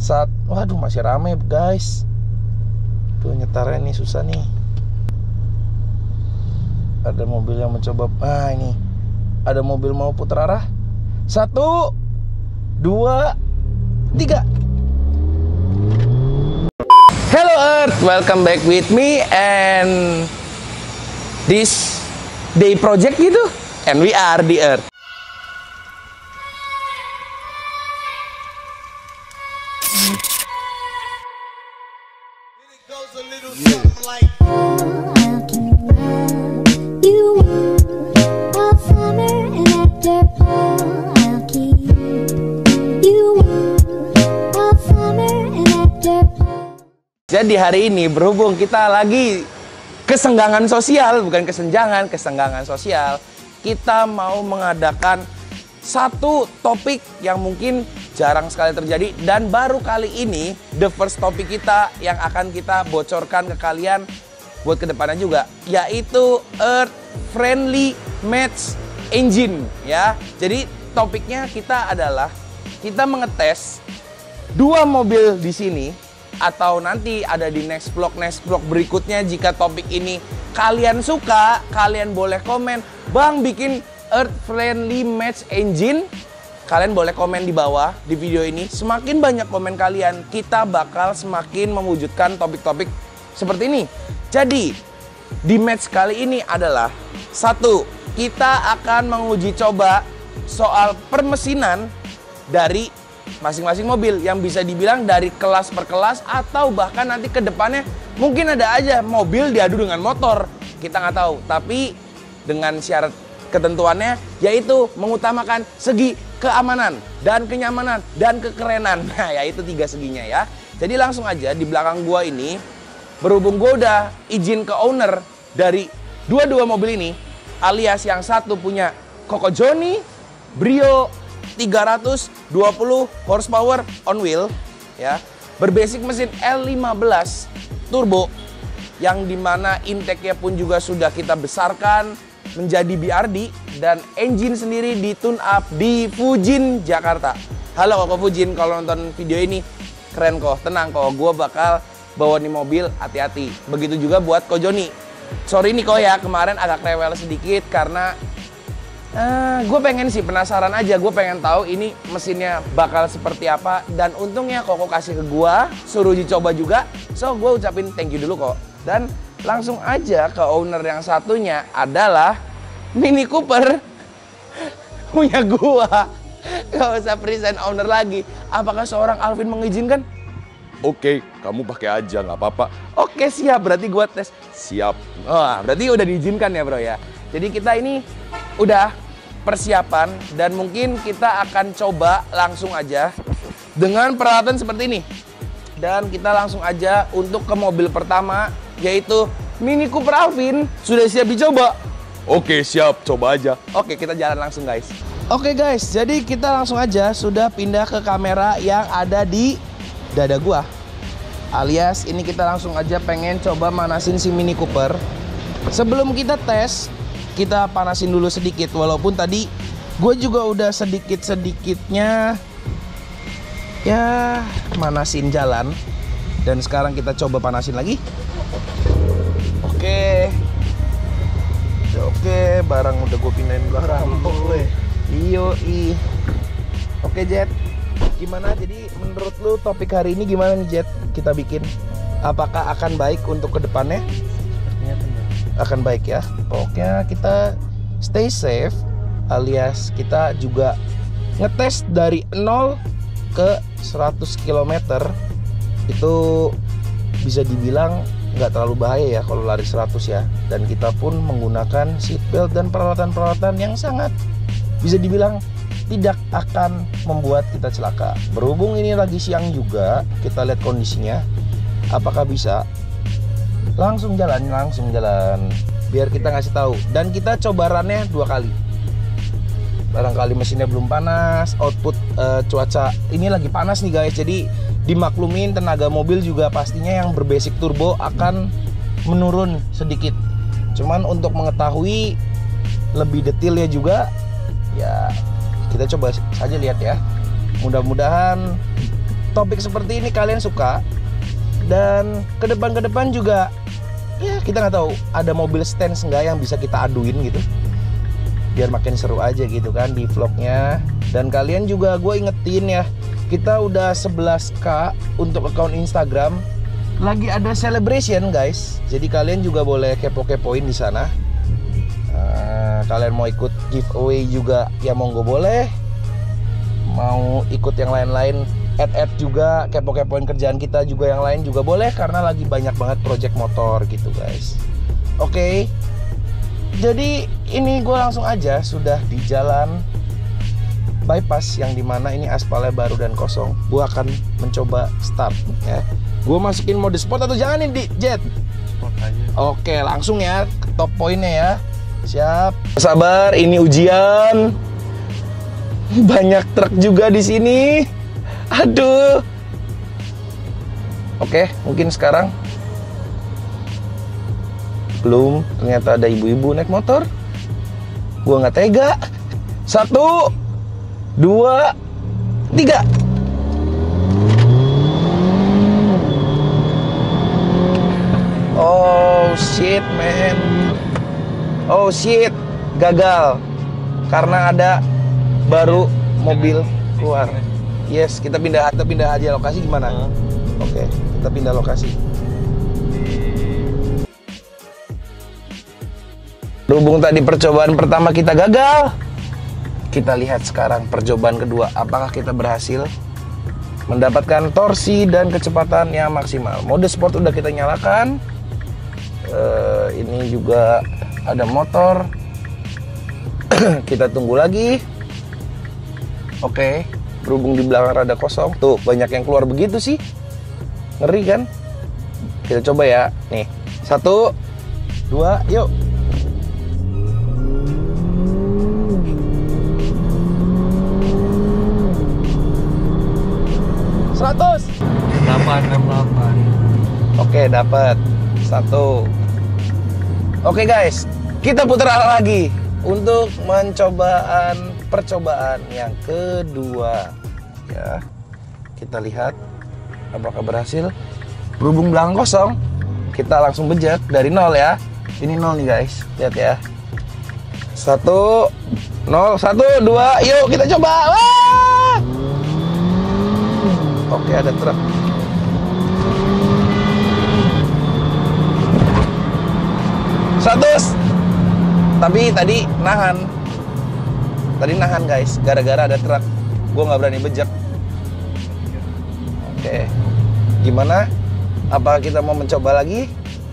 Waduh, masih rame guys. Tuh nyetarnya nih susah nih. Ada mobil yang mencoba. Ini ada mobil mau putar arah. 1, 2, 3. Hello Earth, welcome back with me and this day project gitu. And we are the Earth. Jadi hari ini berhubung kita lagi kesenggangan sosial, bukan kesenjangan, kesenggangan sosial, kita mau mengadakan satu topik yang mungkin jarang sekali terjadi dan baru kali ini the first topik kita yang akan kita bocorkan ke kalian buat kedepannya juga, yaitu Earth Friendly Match Engine ya. Jadi topiknya kita adalah kita mengetes 2 mobil di sini. Atau nanti ada di next vlog berikutnya. Jika topik ini kalian suka, kalian boleh komen, Bang bikin Earth Friendly Match Engine. Kalian boleh komen di bawah di video ini. Semakin banyak komen kalian, kita bakal semakin mewujudkan topik-topik seperti ini. Jadi di match kali ini adalah 1, kita akan menguji coba soal permesinan dari masing-masing mobil yang bisa dibilang dari kelas per kelas, atau bahkan nanti ke depannya mungkin ada aja mobil diadu dengan motor, kita nggak tahu. Tapi dengan syarat ketentuannya yaitu mengutamakan segi keamanan dan kenyamanan dan kekerenan. Nah, yaitu 3 seginya ya. Jadi langsung aja di belakang gua ini, berhubung gua udah izin ke owner dari dua mobil ini, alias yang satu punya Kokojoni Brio 320 horsepower on wheel ya, berbasic mesin L15 turbo yang dimana intake-nya pun juga sudah kita besarkan menjadi BRD, dan engine sendiri di tune up di Fujin Jakarta. Halo Koko Fujin, kalau nonton video ini keren kok, tenang kok, gue bakal bawa nih mobil, hati-hati. Begitu juga buat Kojoni. Sorry nih kok ya, kemarin agak rewel sedikit karena gue pengen sih, penasaran aja, gue pengen tahu ini mesinnya bakal seperti apa. Dan untungnya Koko kasih ke gue, suruh dicoba juga. So gue ucapin thank you dulu kok. Dan langsung aja ke owner yang satunya adalah Mini Cooper punya gue. Gak usah present owner lagi. Apakah seorang Alvin mengizinkan? Oke, kamu pakai aja, nggak apa-apa. Oke siap, berarti gue tes. Siap. Wah, berarti udah diizinkan ya bro ya. Jadi kita ini udah persiapan dan mungkin kita akan coba langsung aja dengan peralatan seperti ini. Dan kita langsung aja untuk ke mobil pertama, yaitu Mini Cooper Alvin. Sudah siap dicoba? Oke siap, coba aja. Oke, kita jalan langsung guys. Oke guys, jadi kita langsung aja sudah pindah ke kamera yang ada di dada gua. Alias ini kita langsung aja pengen coba manasin si Mini Cooper. Sebelum kita tes, kita panasin dulu sedikit, walaupun tadi gue juga udah sedikit-sedikitnya ya manasin jalan. Dan sekarang kita coba panasin lagi. Oke, barang udah gue pindahin belakang. Oke Jet, gimana? Jadi menurut lu topik hari ini gimana nih Jet? Kita bikin, apakah akan baik untuk kedepannya? Akan baik ya. Pokoknya kita stay safe, alias kita juga ngetes dari 0 ke 100 km. Itu bisa dibilang nggak terlalu bahaya ya kalau lari 100 ya. Dan kita pun menggunakan seatbelt dan peralatan-peralatan yang sangat bisa dibilang tidak akan membuat kita celaka. Berhubung ini lagi siang juga, kita lihat kondisinya apakah bisa. Langsung jalan biar kita ngasih tahu. Dan kita coba runnya 2 kali. Barangkali mesinnya belum panas, output cuaca ini lagi panas nih guys. Jadi dimaklumin, tenaga mobil juga pastinya yang berbasic turbo akan menurun sedikit. Cuman untuk mengetahui lebih detailnya juga ya kita coba saja lihat ya. Mudah-mudahan topik seperti ini kalian suka, dan ke depan juga ya kita nggak tahu ada mobil stance nggak yang bisa kita aduin gitu, biar makin seru aja gitu kan di vlognya. Dan kalian juga gue ingetin ya, kita udah 11K untuk akun Instagram, lagi ada celebration guys, jadi kalian juga boleh kepo-kepoin di sana. Kalian mau ikut giveaway juga ya monggo boleh, mau ikut yang lain-lain add juga, kepo-kepoin kerjaan kita juga yang lain juga boleh, karena lagi banyak banget project motor gitu guys. Oke, jadi ini gue langsung aja sudah di jalan bypass yang dimana ini aspalnya baru dan kosong. Gue akan mencoba start ya. Gue masukin mode sport atau jangan nih di Jet? Sport aja. Oke, langsung ya ke top poinnya ya. Siap. Sabar, ini ujian. Banyak truk juga di sini. Aduh. Oke, mungkin sekarang belum. Ternyata ada ibu-ibu naik motor. Gua nggak tega. 1, 2, 3. Oh shit man. Oh shit, gagal karena ada baru mobil keluar. Yes, kita pindah aja lokasi gimana? Oke, kita pindah lokasi. Berhubung tadi percobaan pertama kita gagal, kita lihat sekarang percobaan kedua, apakah kita berhasil mendapatkan torsi dan kecepatan yang maksimal. Mode sport udah kita nyalakan. Ini juga ada motor. Kita tunggu lagi. Oke, berhubung di belakang rada kosong. Tuh, banyak yang keluar begitu sih. Ngeri kan? Kita coba ya. Nih, 1, 2, yuk. 100. 868. Oke, dapat 1. Oke guys, kita putar lagi untuk percobaan yang kedua. Ya, kita lihat apakah berhasil. Berhubung belakang kosong, kita langsung bejat dari 0 ya. Ini 0 nih guys, lihat ya. 1, 0, 1, 2, yuk kita coba. Wah! Oke, ada truk. Tapi tadi nahan guys, gara-gara ada truk. Gue nggak berani bejek. Oke, gimana? Apa kita mau mencoba lagi?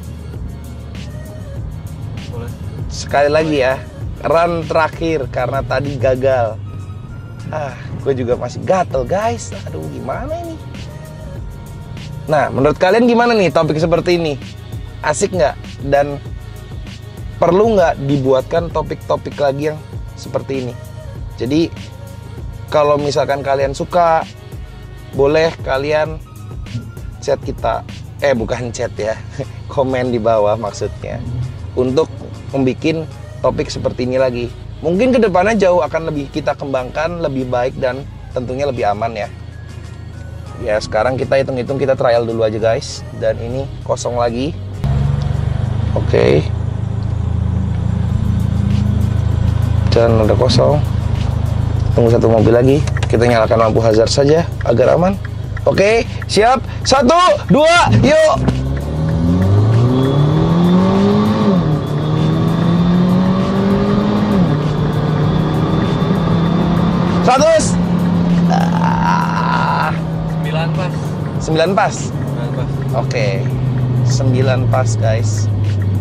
Boleh. Sekali lagi ya, run terakhir karena tadi gagal. Gue juga masih gatel guys. Aduh, gimana ini? Nah, menurut kalian gimana nih topik seperti ini? Asik nggak? Dan perlu nggak dibuatkan topik-topik lagi yang seperti ini? Jadi kalau misalkan kalian suka, boleh kalian chat kita, bukan chat ya, komen di bawah maksudnya, untuk membuat topik seperti ini lagi. Mungkin kedepannya jauh akan lebih kita kembangkan, lebih baik dan tentunya lebih aman ya. Ya sekarang kita hitung-hitung, kita trial dulu aja guys. Dan ini kosong lagi. Oke. Dan udah kosong. Tunggu satu mobil lagi. Kita nyalakan lampu hazard saja agar aman. Oke, siap. 1, 2, yuk. Seratus. 9 pas. 9 pas. 9 pas. Oke. 9 pas guys.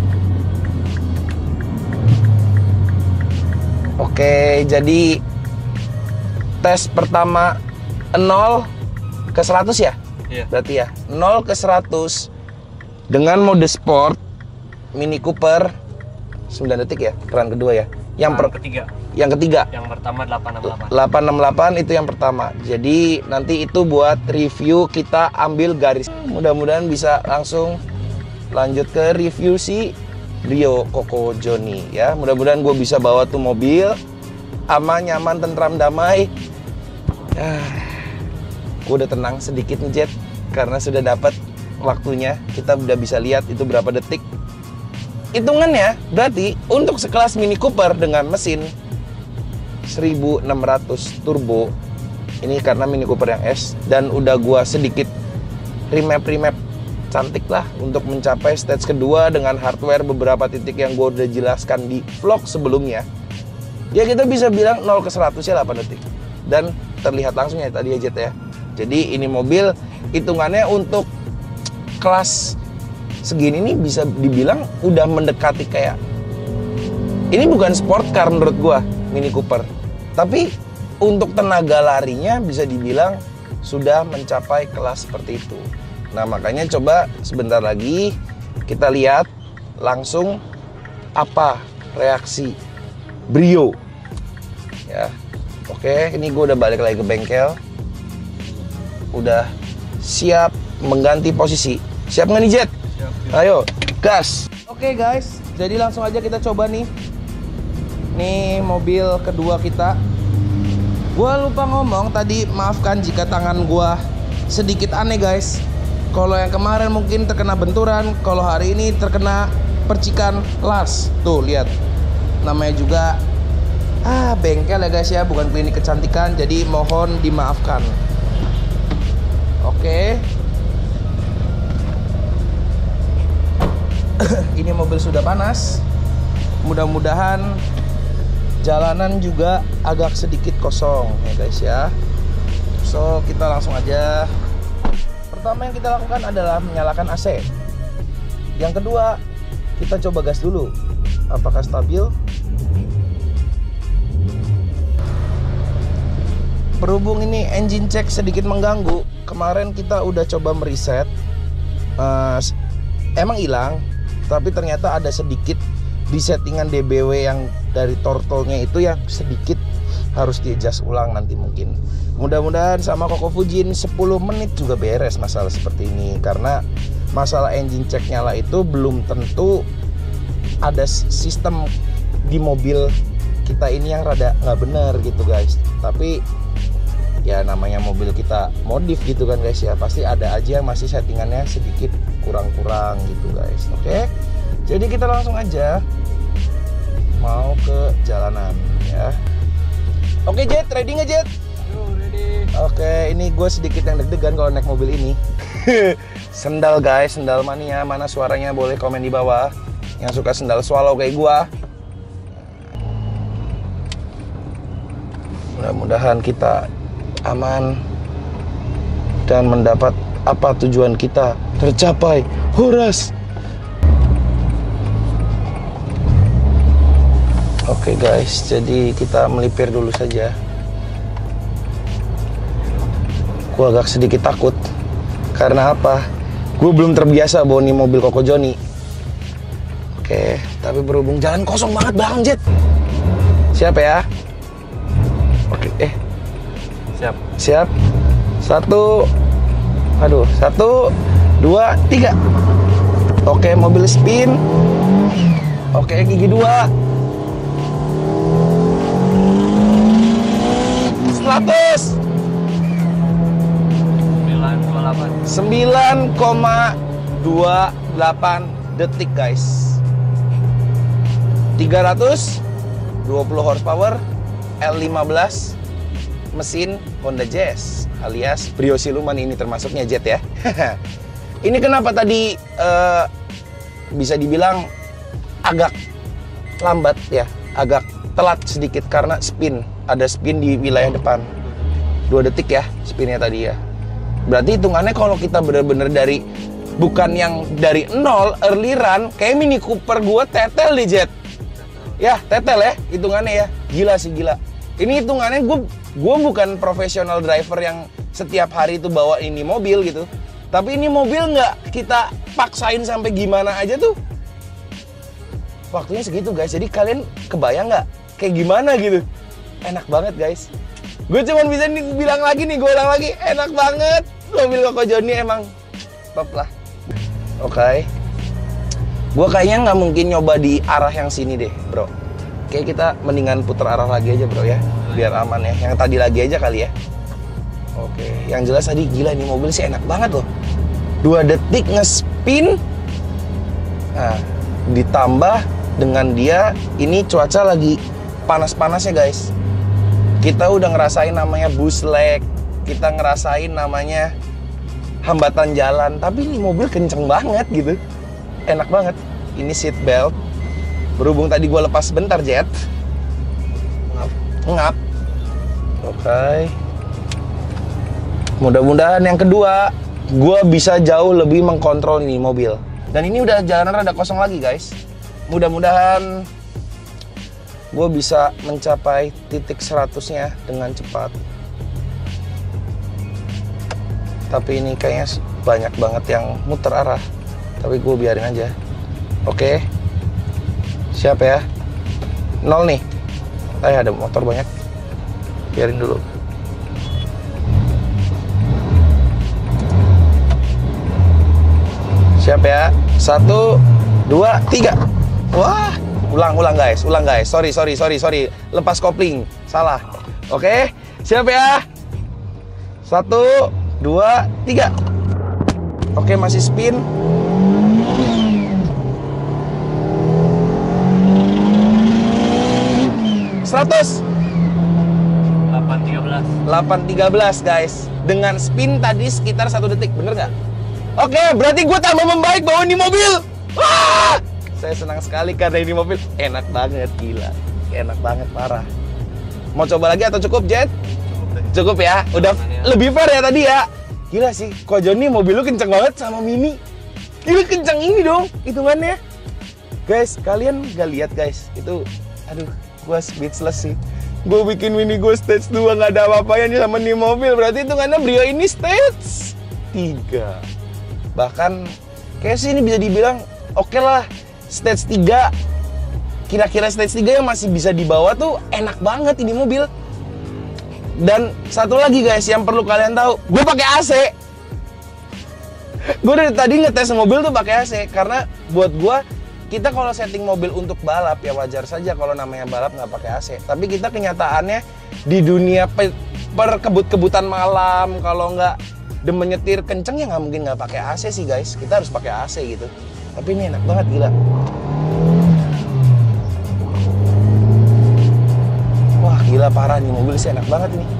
Oke, jadi tes pertama 0 ke 100 ya? Iya. Berarti ya 0 ke 100 dengan mode sport Mini Cooper 9 detik ya, peran kedua ya. Ketiga. Yang ketiga. Yang pertama 868. 868 itu yang pertama. Jadi nanti itu buat review, kita ambil garis. Mudah-mudahan bisa langsung lanjut ke review si Brio Koko Johnny ya. Mudah-mudahan gue bisa bawa tuh mobil aman, nyaman, tentram, damai. Gue udah tenang sedikit nih Jet, karena sudah dapat waktunya. Kita udah bisa lihat itu berapa detik. Hitungannya berarti untuk sekelas Mini Cooper dengan mesin 1600 turbo, ini karena Mini Cooper yang S, dan udah gua sedikit remap cantik lah untuk mencapai stage kedua dengan hardware beberapa titik yang gua udah jelaskan di vlog sebelumnya. Ya kita bisa bilang 0 ke 100 ya 8 detik. Dan terlihat langsung ya tadi ya Jet ya. Jadi ini mobil hitungannya untuk kelas segini nih bisa dibilang udah mendekati kayak, ini bukan sport car menurut gua Mini Cooper, tapi untuk tenaga larinya bisa dibilang sudah mencapai kelas seperti itu. Nah makanya coba sebentar lagi kita lihat langsung apa reaksi Brio ya. Oke, ini gue udah balik lagi ke bengkel, udah siap mengganti posisi. Siap nggak nih Jet? Siap. Ayo, gas. Oke guys, jadi langsung aja kita coba nih. Nih mobil kedua kita. Gua lupa ngomong tadi, maafkan jika tangan gua sedikit aneh guys. Kalau yang kemarin mungkin terkena benturan, kalau hari ini terkena percikan las. Tuh lihat, namanya juga bengkel ya guys ya, bukan klinik kecantikan. Jadi mohon dimaafkan. Oke. Ini mobil sudah panas. Mudah-mudahan jalanan juga agak sedikit kosong ya guys ya. So kita langsung aja. Pertama yang kita lakukan adalah menyalakan AC. Yang kedua, kita coba gas dulu. Apakah stabil? Berhubung ini engine check sedikit mengganggu, kemarin kita udah coba mereset. Emang hilang, tapi ternyata ada sedikit di settingan DBW yang dari tortolnya itu yang sedikit harus di-adjust ulang nanti mungkin. Mudah-mudahan sama Koko Fujin 10 menit juga beres masalah seperti ini, karena masalah engine check nyala itu belum tentu ada sistem di mobil kita ini yang rada nggak bener gitu guys. Tapi ya namanya mobil kita modif gitu kan guys ya, pasti ada aja yang masih settingannya sedikit kurang-kurang gitu guys. Oke, jadi kita langsung aja mau ke jalanan ya. Oke Jet, ready nggak Jet? Ready. Oke, ini gue sedikit yang deg-degan kalau naik mobil ini. Sendal guys, sendal mania, mana suaranya boleh komen di bawah. Yang suka sendal swallow kayak gue. Mudah-mudahan kita aman dan mendapat apa tujuan kita tercapai. Horas. Oke guys, jadi kita melipir dulu saja. Gue agak sedikit takut. Karena apa? Gue belum terbiasa bawa nih mobil Koko Joni. Oke, tapi berhubung jalan kosong banget Bang Jet. Siap ya? Oke, Siap. siap. 1, 2, 3. Oke, mobil spin. Oke, gigi 2. 100. 9,28 detik guys. 320 horsepower, L15, mesin Honda Jazz alias Brio Siluman ini termasuknya Jet ya. Ini kenapa tadi bisa dibilang agak lambat ya, agak telat sedikit karena spin. Ada spin di wilayah depan 2 detik ya spinnya tadi ya. Berarti hitungannya kalau kita bener-bener dari bukan yang dari 0 early run kayak Mini Cooper gua tetel deh Jet. Ya tetel ya hitungannya ya. Gila sih gila. Ini hitungannya gue bukan profesional driver yang setiap hari itu bawa ini mobil gitu. Tapi ini mobil nggak kita paksain sampai gimana aja tuh. Waktunya segitu guys. Jadi kalian kebayang nggak kayak gimana gitu. Enak banget guys. Gue cuma bisa bilang lagi nih, gue ulang lagi. Enak banget. Mobil Koko Joni emang top lah. Oke. Gue kayaknya nggak mungkin nyoba di arah yang sini deh bro. Kayak kita mendingan putar arah lagi aja bro ya. Biar aman ya. Yang tadi lagi aja kali ya. Oke, yang jelas tadi gila nih mobil sih enak banget loh. 2 detik nge-spin. Nah, ditambah dengan dia ini cuaca lagi panas-panasnya guys. Kita udah ngerasain namanya bus lag, kita ngerasain namanya hambatan jalan, tapi ini mobil kenceng banget gitu. Enak banget. Ini seat belt. Berhubung tadi gue lepas bentar, Jet. Ngap. Oke. Mudah-mudahan yang kedua gue bisa jauh lebih mengkontrol nih mobil. Dan ini udah jalanan rada kosong lagi guys. Mudah-mudahan gue bisa mencapai titik 100-nya dengan cepat. Tapi ini kayaknya banyak banget yang muter arah. Tapi gue biarin aja. Oke. Siap ya. 0 nih. Ada motor banyak. Biarin dulu. Siap ya. 1, 2, 3. Wah, ulang guys, Sorry. Lepas kopling, salah. Oke, siap ya. 1, 2, 3. Oke, masih spin. Seratus. 813 guys. Dengan spin tadi sekitar 1 detik, bener nggak? Oke, berarti gue tambah membaik bawa ini mobil. Wah! Saya senang sekali karena ini mobil enak banget, gila. Enak banget, parah. Mau coba lagi atau cukup, Jet? Cukup ya? Udah lebih fair ya tadi ya? Gila sih, kok Joni mobil lu kenceng banget sama Mini. Gila kenceng ini dong, hitungannya. Guys, kalian gak lihat guys? Itu, aduh, gue speechless sih. Gue bikin Mini gue stage 2 gak ada apa-apanya nih sama nih mobil. Berarti hitungannya Brio ini stage 3. Bahkan kayak sih ini bisa dibilang oke lah, stage 3. Kira-kira stage 3 yang masih bisa dibawa tuh enak banget ini mobil. Dan satu lagi guys yang perlu kalian tahu, gue pakai AC. Gue dari tadi ngetes mobil tuh pakai AC karena buat gue, kita kalau setting mobil untuk balap ya wajar saja kalau namanya balap nggak pakai AC. Tapi kita kenyataannya di dunia perkebut-kebutan malam, kalau nggak demen nyetir kenceng ya nggak mungkin nggak pakai AC sih guys. Kita harus pakai AC gitu. Tapi ini enak banget, gila. Wah gila parah nih mobil sih, enak banget ini.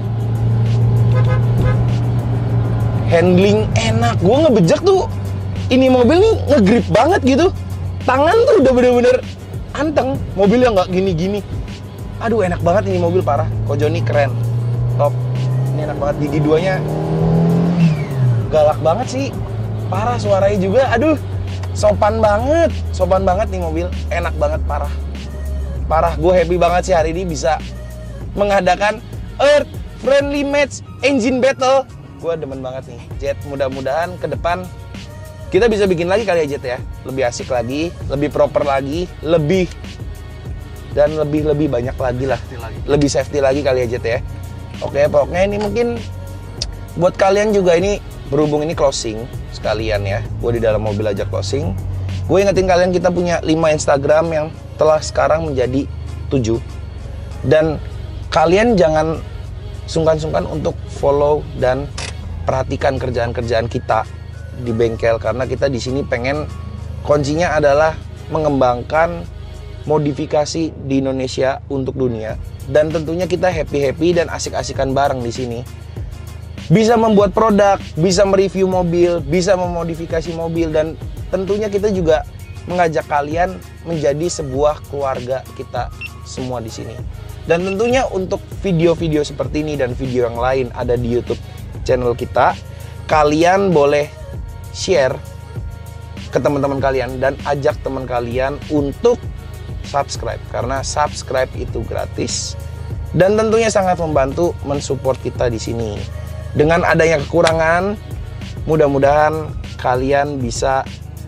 Handling enak, gue ngebejek tuh. Ini mobil nih ngegrip banget gitu. Tangan tuh udah bener-bener anteng. Mobilnya nggak gini-gini. Aduh enak banget ini mobil, parah. Kojoni keren, top. Ini enak banget, gigi duanya galak banget sih, parah. Suaranya juga, aduh, sopan banget nih mobil, enak banget, parah. Gue happy banget sih hari ini bisa mengadakan Earth Friendly Match Engine Battle. Gue demen banget nih, Jet. Mudah-mudahan ke depan kita bisa bikin lagi kali ya, Jet ya. Lebih asik lagi, lebih proper lagi, lebih banyak lagi lah, lebih safety lagi kali ya, Jet ya. Oke, pokoknya ini mungkin buat kalian juga ini, berhubung ini closing sekalian ya, gue di dalam mobil aja closing. Gue ingetin kalian kita punya 5 Instagram yang telah sekarang menjadi 7. Dan kalian jangan sungkan-sungkan untuk follow dan perhatikan kerjaan-kerjaan kita di bengkel, karena kita di sini pengen, kuncinya adalah mengembangkan modifikasi di Indonesia untuk dunia. Dan tentunya kita happy-happy dan asik-asikan bareng di sini. Bisa membuat produk, bisa mereview mobil, bisa memodifikasi mobil, dan tentunya kita juga mengajak kalian menjadi sebuah keluarga kita semua di sini. Dan tentunya untuk video-video seperti ini dan video yang lain ada di YouTube channel kita. Kalian boleh share ke teman-teman kalian dan ajak teman kalian untuk subscribe, karena subscribe itu gratis dan tentunya sangat membantu mensupport kita di sini. Dengan adanya kekurangan, mudah-mudahan kalian bisa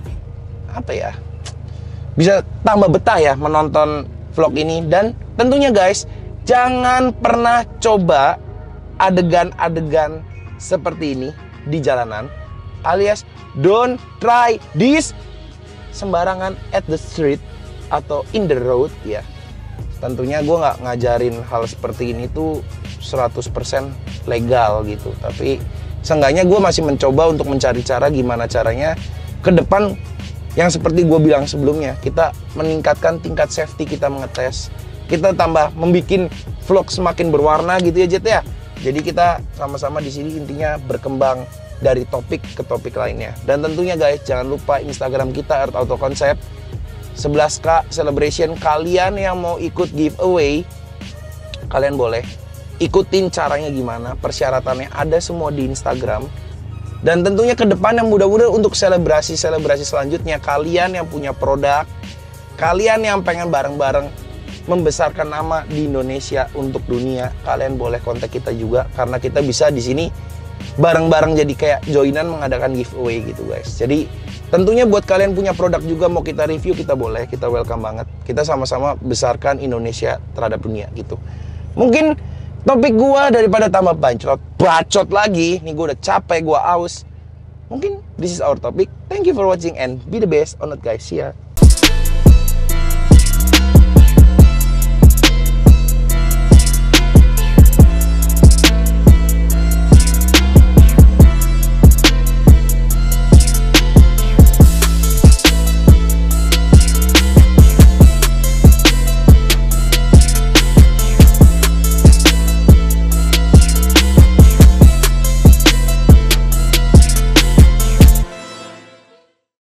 bisa tambah betah ya menonton vlog ini. Dan tentunya guys, jangan pernah coba adegan-adegan seperti ini di jalanan, alias don't try this sembarangan at the street atau in the road ya. Tentunya gue nggak ngajarin hal seperti ini tuh 100% legal gitu. Tapi seenggaknya gue masih mencoba untuk mencari cara gimana caranya ke depan yang seperti gue bilang sebelumnya, kita meningkatkan tingkat safety kita mengetes. Kita tambah membuat vlog semakin berwarna gitu ya Jet ya. Jadi kita sama-sama di sini intinya berkembang dari topik ke topik lainnya. Dan tentunya guys, jangan lupa Instagram kita Earth Auto Concept 11K celebration. Kalian yang mau ikut giveaway, kalian boleh ikutin caranya gimana, persyaratannya ada semua di Instagram. Dan tentunya ke depan yang mudah-mudahan untuk selebrasi-selebrasi selanjutnya, kalian yang punya produk, kalian yang pengen bareng-bareng membesarkan nama di Indonesia untuk dunia, kalian boleh kontak kita juga, karena kita bisa di sini bareng-bareng jadi kayak joinan mengadakan giveaway gitu guys. Jadi tentunya buat kalian punya produk juga mau kita review, kita boleh, kita welcome banget. Kita sama-sama besarkan Indonesia terhadap dunia gitu. Mungkin topik gua daripada tambah bacot lagi, nih gua udah capek, gua aus. Mungkin this is our topic. Thank you for watching and be the best on it guys. See ya.